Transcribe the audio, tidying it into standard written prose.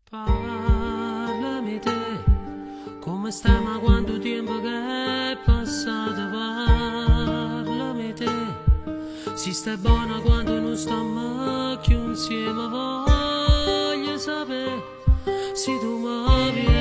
Parlami te, come stai ma quanto tempo che è passato, parlami te, si sta buona quando non stiamo più insieme, voglio sapere se tu mi piaci.